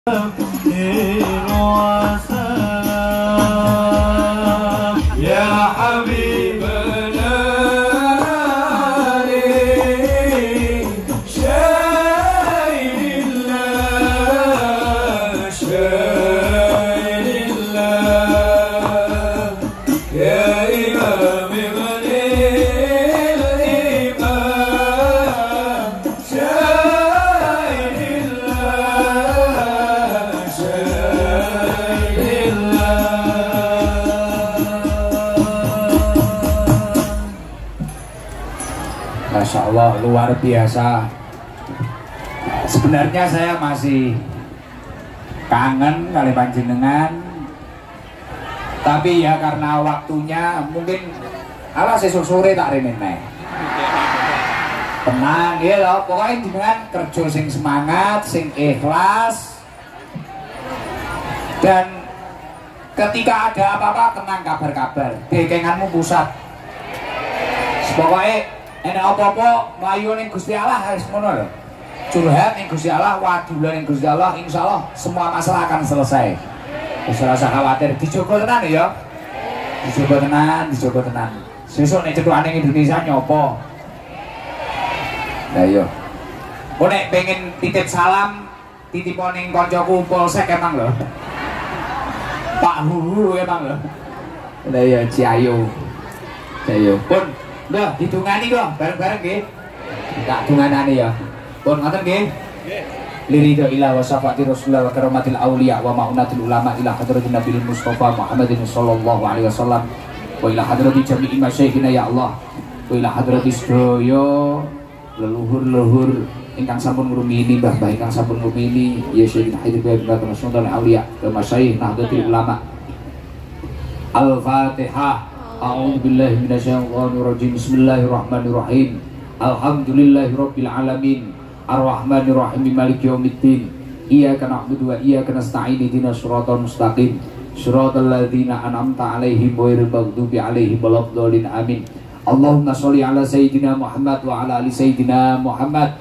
Masya Allah, luar biasa. Sebenarnya saya masih kangen kali panjenengan, tapi ya karena waktunya mungkin ala sesuk sore tak rene neh. Tenang ya loh, pokoknya jenengan kerja sing semangat, sing ikhlas, dan ketika ada apa-apa tenang kabar-kabar. Dekenganmu pusat. Pokoknya enak apa-apa melayu ning Gusti Allah harus ngono lho. Curhat ning Gusti Allah, wadulan ning Gusti Allah, insyaallah semua masalah akan selesai. Wis ora usah khawatir, dijogo tenan ya. Dijogo tenan. Sesuk nek cetukane Indonesia nyopo. Lah yo. Kok nek pengen titip salam, titipon ning kancaku Polsek emang lho. Pak Huhu emang lho. Lah ya Ciayo. Pun udah ditungani kok bareng-bareng nggih. Tak tunganane ya. Pun ngoten nggih. Liridho ila wa syafa'ati Rasulullah wa karamatil auliya wa ma'unatil ulama ila hadratin Nabil Mustafa Muhammadin sallallahu alaihi wasallam wa ila hadrati jami'i masyayikhina ya Allah wa ila hadrati sedaya leluhur-leluhur ingkang sampun ngrumiyini mbah-mbah ingkang sampun ngrumiyini ya Sayyidina Hadir bin Rasulullah auliya wa masyayikh nahdlatul ulama. Al-Fatihah. A'udzu billahi minasyaitonir rajim. Bismillahirrahmanirrahim. Alhamdulillahirabbil alamin. Ar-Rahmanir Rahim. Maliki yaumiddin. Iyyaka na'budu wa iyyaka nasta'in. Ihdinas shiratal mustaqim. Shiratal ladzina an'amta 'alaihim ghairil maghdubi 'alaihim waladdallin. Amin. Allahumma shalli 'ala sayyidina Muhammad wa 'ala ali sayyidina Muhammad.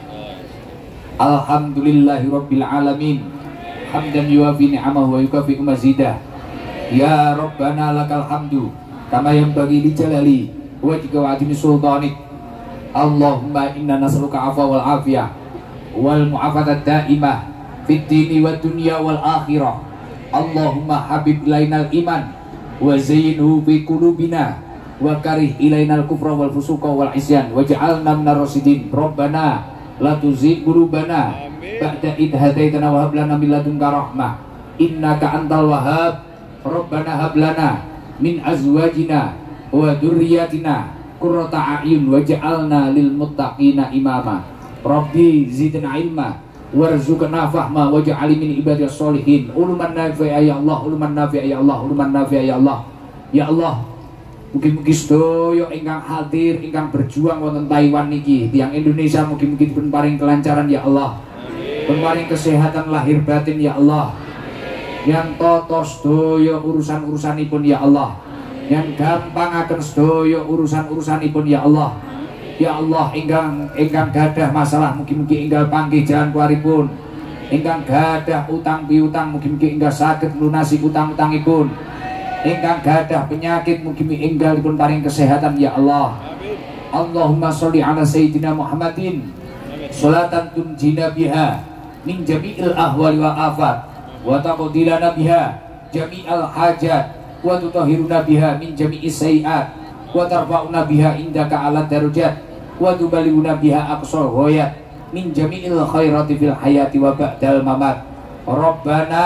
Alhamdulillahirabbil alamin. Hamdan yuwafi ni'amahu wa yukafi mazidah. Ya Rabbana lakal hamdu kama yang bagi li jalali wa jika wa'adini sultanik. Allahumma inna nasruka afwa wal afiyah wal mu'afatat da'imah fid dini wa dunya wal akhirah. Allahumma habib ilainal iman wa zayyinhu fi qulubina wa karih ilainal kufra wal fusuqa wal isyan waj'alna minar rasyidin. Rabbana la tuzigh qulubana ba'da idh hadaitana wa hab lana min ladunka rahmah innaka antal wahhab. Rabbana hab lana min azwajina wa dzurriyyatina qurrata a'yun waj'alna lil muttaqina imama. Rabbi zidna ilma warzuqna fahma waj'al min ibadiyas sholihin. Uluman nafi'a ya Allah, uluman nafi'a ya Allah, uluman nafi'a ya Allah. Ya Allah, mugi-mugi sedaya ingkang hadir, ingkang berjuang wonten Taiwan niki, tiyang Indonesia mugi-mugi dipun paring kelancaran ya Allah. Dipun paring kesehatan lahir batin ya Allah. Yang totos sedaya urusan-urusanipun ya Allah, yang gampangaken sedaya urusan-urusanipun ya Allah. Ya Allah, ingkang gadah masalah mugi-mugi enggal panggih jalan kuaripun. Ingkang gadah utang piutang mugi-mugi enggal saged lunasi utang-utangipun. Ingkang gadah penyakit mugi-mugi enggal dipun paring kesehatan ya Allah. Allahumma sholli ala sayyidina Muhammadin sholatan tunjina biha min jami'il ahwali wa afat wa taqdilana biha jami'al hajat wa tutahhiruna biha min jami'is sayiat wa tarfa'una biha indaka ala darajat wa tubalighuna biha aqsal ghayat min jami'il khairati fil hayati wa ba'dal mamat. Rabbana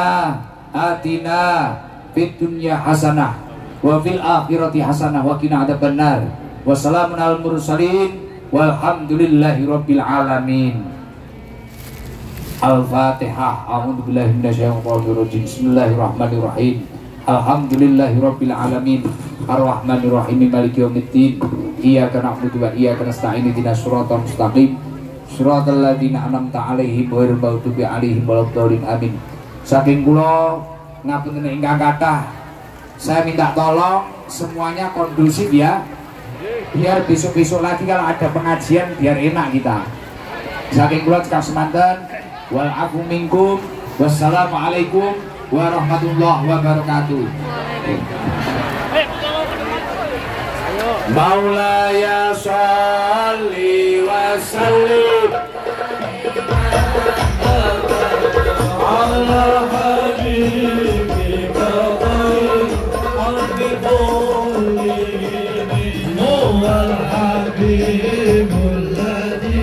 atina fid dunya hasanah wa fil akhirati hasanah wa qina adzabannar. Wassalamun alal mursalin walhamdulillahi rabbil alamin. Al-Fatihah. A'udzu billahi minasyaitonir rajim. Bismillahirrahmanirrahim. Alhamdulillahirabbil alamin. Ar-Rahmanir Rahim. Maliki yaumiddin. Iyyaka na'budu wa iyyaka nasta'in. Ihdinas shiratal mustaqim. Shiratal ladzina an'amta 'alaihim ghairil maghdubi 'alaihim waladdallin. Amin. Saking kula ngapunten ingkang kathah, saya minta tolong semuanya kondusif ya. Biar besok-besok lagi kalau ada pengajian biar enak kita. Saking kula cekap semanten. Wal afu minkum Wassalamualaikum warahmatullahi wabarakatuh. Maulaya sholli wa sallim ala habibika khairil khalqi wal habibul ladzi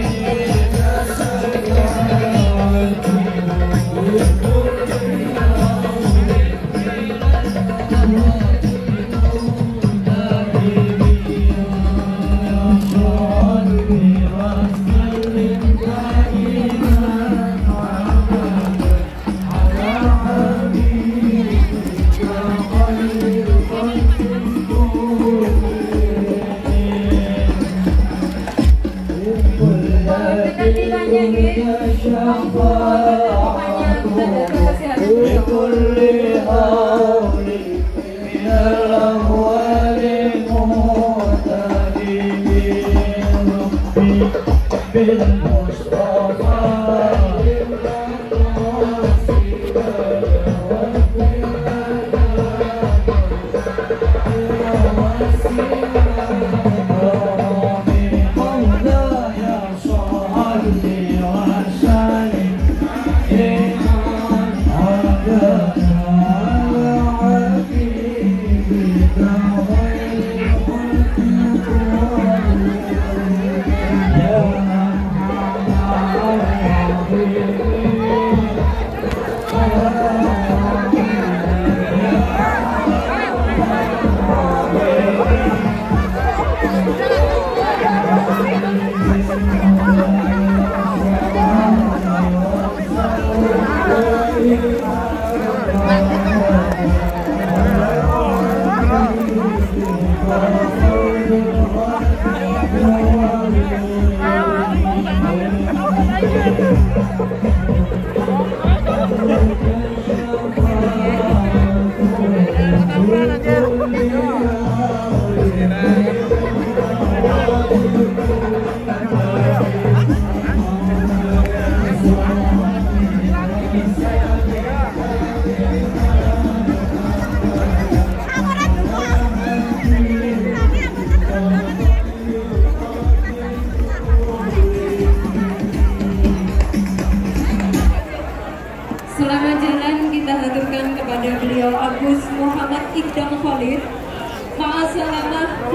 Selamat jalan kita haturkan kepada beliau Agus Muhammad Iqdam Khalid. Ma'asalamah fi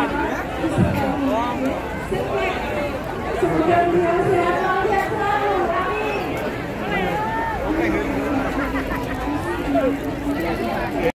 aman. Semoga beliau sehat selalu. Amin.